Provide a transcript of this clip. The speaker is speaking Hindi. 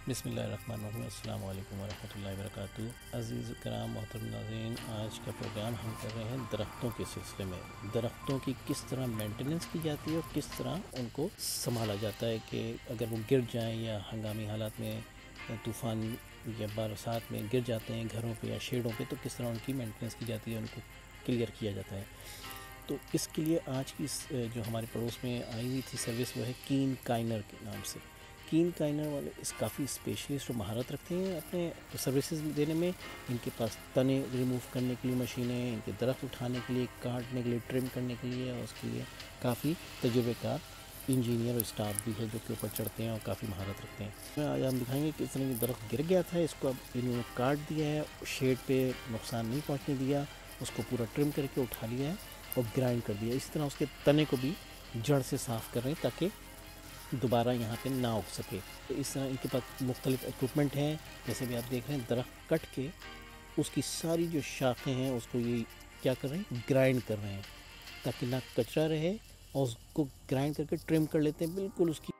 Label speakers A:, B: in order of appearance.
A: बिस्मिल्लाहिर्रहमानिर्रहीम अस्सलाम वालेकुम वरहमतुल्लाहि वबरकातुहू। अज़ीज़ कराम मोहतरम नाज़रीन, आज का प्रोग्राम हम कर रहे हैं दरख्तों के सिलसिले में। दरख्तों की किस तरह मेंटेनेंस की जाती है और किस तरह उनको संभाला जाता है कि अगर वो गिर जाएं या हंगामी हालात में तूफ़ान या बरसात में गिर जाते हैं घरों पे या शेडों पे, तो किस तरह उनकी मेंटेनेंस की जाती है, उनको क्लियर किया जाता है। तो इसके लिए आज की जो हमारे पड़ोस में आई हुई थी सर्विस, वो है कीन काइनर के नाम से। कीन काइनर वाले इस काफ़ी स्पेशलिस्ट और महारत रखते हैं अपने सर्विसेज देने में। इनके पास तने रिमूव करने के लिए मशीनें, इनके दरख्त उठाने के लिए, काटने के लिए, ट्रिम करने के लिए, और उसके लिए काफ़ी तजुर्बेकार इंजीनियर और स्टाफ भी है जो कि ऊपर चढ़ते हैं और काफ़ी महारत रखते हैं। आज हम दिखाएंगे कि इस तरह की दरख्त गिर गया था, इसको अब इन्होंने काट दिया है, शेड पे नुकसान नहीं पहुँचने दिया, उसको पूरा ट्रिम करके उठा लिया है और ग्राइंड कर दिया। इस तरह उसके तने को भी जड़ से साफ़ कर रहे हैं ताकि दोबारा यहाँ पे ना उग सके। तो इस तरह इनके पास मुख्तलिफ इक्विपमेंट हैं, जैसे भी आप देख रहे हैं दरख्त कट के उसकी सारी जो शाखें हैं उसको ये क्या कर रहे हैं, ग्राइंड कर रहे हैं ताकि ना कचरा रहे, और उसको ग्राइंड करके ट्रिम कर लेते हैं बिल्कुल उसकी